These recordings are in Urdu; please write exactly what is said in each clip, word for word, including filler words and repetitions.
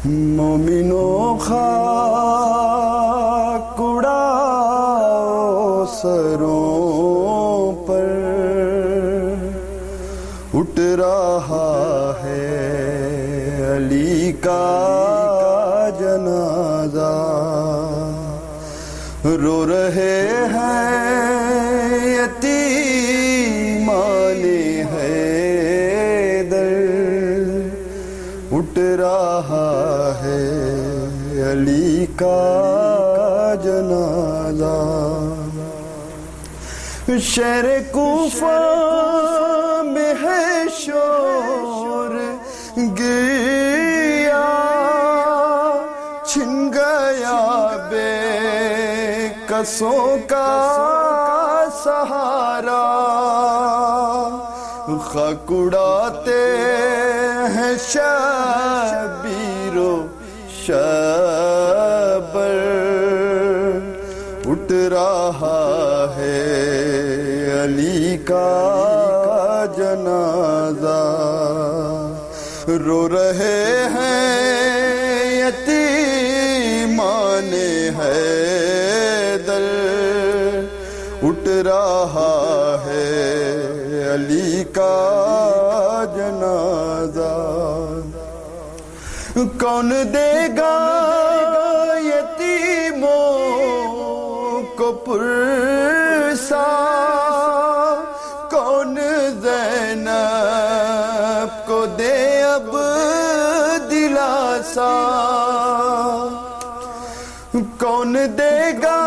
مومنوں خاک اڑاؤ سروں پر، اٹھ رہا ہے علی کا جنازہ، رو رہے ہیں یتیمان حیدر، اٹھ رہا ہے علی کا جنازہ۔ شہر کوفہ میں ہے شور گریا، چھن گیا بے کسوں کا سہارا، خاک اڑاتے ہیں شبیر و شبر، اٹھ رہا ہے علی کا جنازہ، رو رہے ہیں یتیمان حیدر، اٹھ رہا ہے علی کا جنازہ۔ کون دے گا یتیموں کو پرسا، کون زینب کو دے اب دلاسا، کون دے گا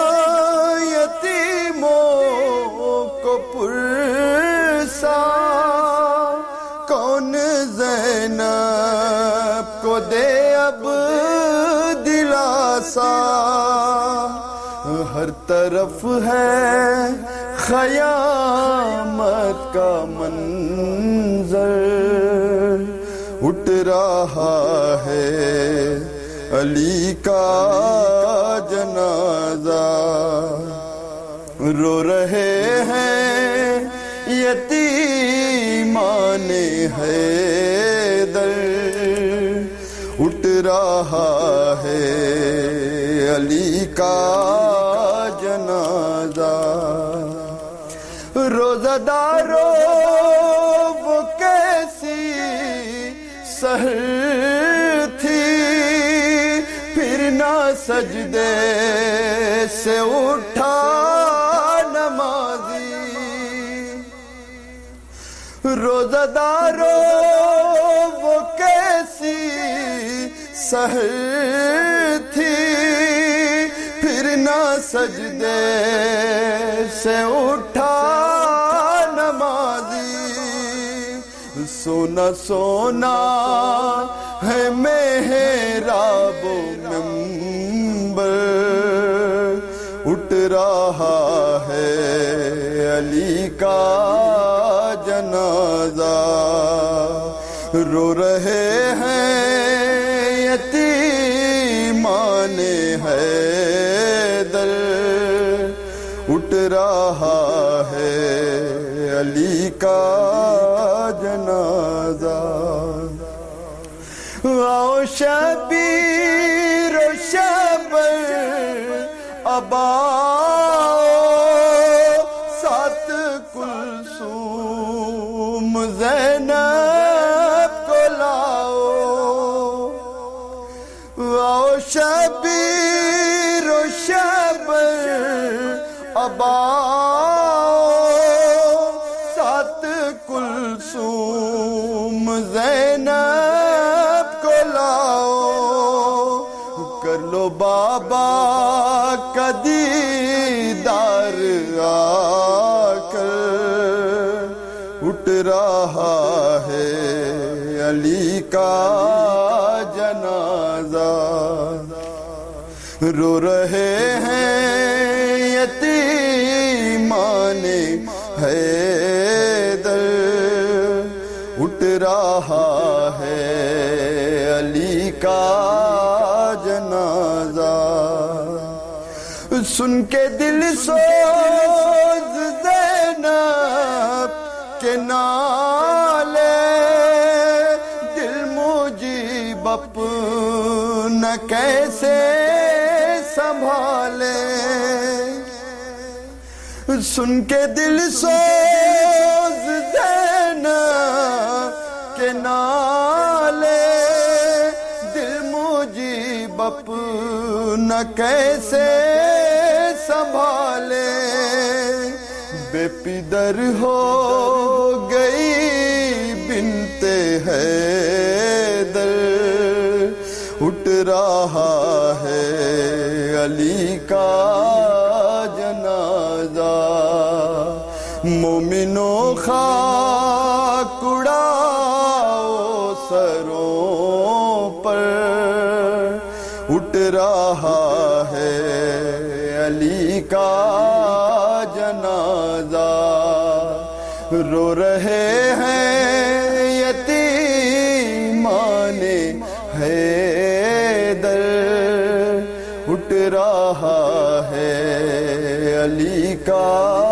یتیموں کو پرسا، کون زینب کو دے اب دلاسا، ہر طرف ہے قیامت کا منظر، اٹھ رہا ہے علی کا جنازہ، رو رہے ہیں یتیمان حیدر، اٹھ رہا ہے علی کا جنازہ۔ روزہ دارو وہ کیسی سحر تھی، پھر نہ سجدے سے اٹھا نمازی، روزہ دارو وہ کیسی سحر تھی، پھر نہ سجدے سے اٹھا نمازی، سونا سونا ہے محراب و منبر، اٹھ رہا ہے علی کا جنازہ، رو رہے ہیں یتیمان حیدر، اٹھ رہا ہے علی کا جنازہ۔ آؤ شبیر و شبر اب آؤ، سات کلثوم زینب کو لاؤ، آؤ شبیر و شبر اب آؤ، سات کلثوم زینب کو لاؤ، کر لو بابا کا دیدار آ کر، اٹھ رہا ہے علی کا جنازہ، رو رہے ہیں یتیمان حیدر، اٹھ رہا ہے علی کا جنازہ، سن کے دل سوز زینب کے نالے، دل مجیب اپنے نہ کیسے سنبھالے، سن کے دل سوز زینب کے نالے، دل مجیب اپنا کیسے سنبھالے، بے پدر ہو گئی بنت حیدر، اٹھ رہا ہے علی کا جنازہ، مومنوں خاک اڑاؤ سروں پر، اٹھ رہا ہے علی کا جنازہ، رو رہے ہیں یتیمان حیدر، اٹھ رہا ہے علی کا